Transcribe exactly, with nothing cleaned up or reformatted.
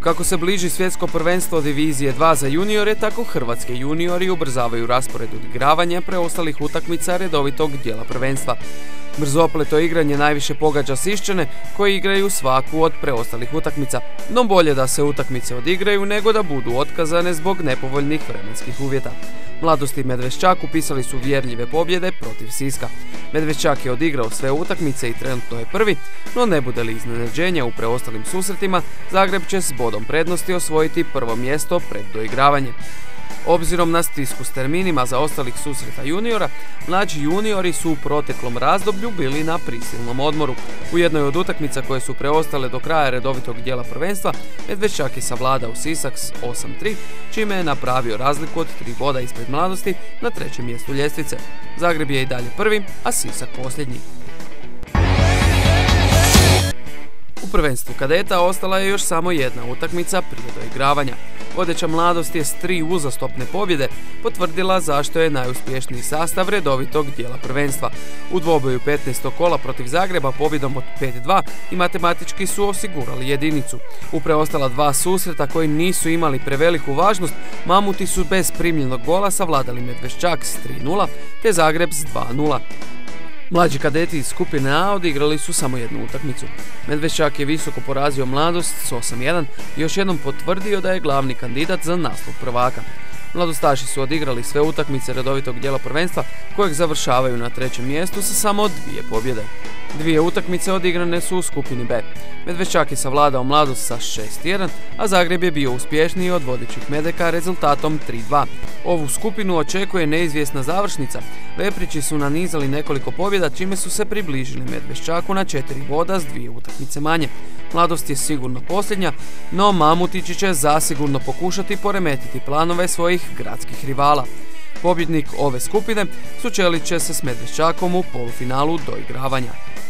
Kako se bliži svjetsko prvenstvo divizije dva za juniore, tako hrvatski juniori ubrzavaju raspored odigravanja preostalih utakmica redovitog dijela prvenstva. Brzopleto igranje najviše pogađa Siščane koji igraju svaku od preostalih utakmica, no bolje da se utakmice odigraju nego da budu otkazane zbog nepovoljnih vremenskih uvjeta. Mladost i Medveščak upisali su uvjerljive pobjede protiv Siska. Medveščak je odigrao sve utakmice i trenutno je prvi, no ne bude li iznenađenja u preostalim susretima, Zagreb će s bodom prednosti osvojiti prvo mjesto pred doigravanje. Obzirom na stisku s terminima za ostalih susreta juniora, mlađi juniori su u proteklom razdoblju bili na prisilnom odmoru. U jednoj od utakmica koje su preostale do kraja redovitog dijela prvenstva, Medveščak je savladao Sisak s osam tri, čime je napravio razliku od tri boda ispred Mladosti na trećem mjestu ljestvice. Zagreb je i dalje prvi, a Sisak posljednji. U prvenstvu kadeta ostala je još samo jedna utakmica prije doigravanja. Vodeća Mladost je s tri uzastopne pobjede potvrdila zašto je najuspješniji sastav redovitog dijela prvenstva. U dvoboju petnaestog kola protiv Zagreba pobjedom od pet dva i matematički su osigurali jedinicu. U preostala dva susreta koji nisu imali preveliku važnost, Mamuti su bez primljenog gola savladali Medveščak s tri nula te Zagreb s dva nula. Mlađi kadeti iz skupine A odigrali su samo jednu utakmicu. Medveščak je visoko porazio Mladost s osam jedan i još jednom potvrdio da je glavni kandidat za naslov prvaka. Mladostaši su odigrali sve utakmice redovitog dijela prvenstva kojeg završavaju na trećem mjestu sa samo dvije pobjede. Dvije utakmice odigrane su u skupini B. Medveščak je savladao Mladost sa šest jedan, a Zagreb je bio uspješniji od vodećih Medeka rezultatom tri dva. Ovu skupinu očekuje neizvjesna završnica. Veprići su nanizali nekoliko pobjeda čime su se približili Medveščaku na četiri boda s dvije utakmice manje. Mladost je sigurno posljednja, no Mamutići će zasigurno pokušati poremetiti planove svojih gradskih rivala. Pobjednik ove skupine sučelit će se s Medveščakom u polufinalu doigravanja.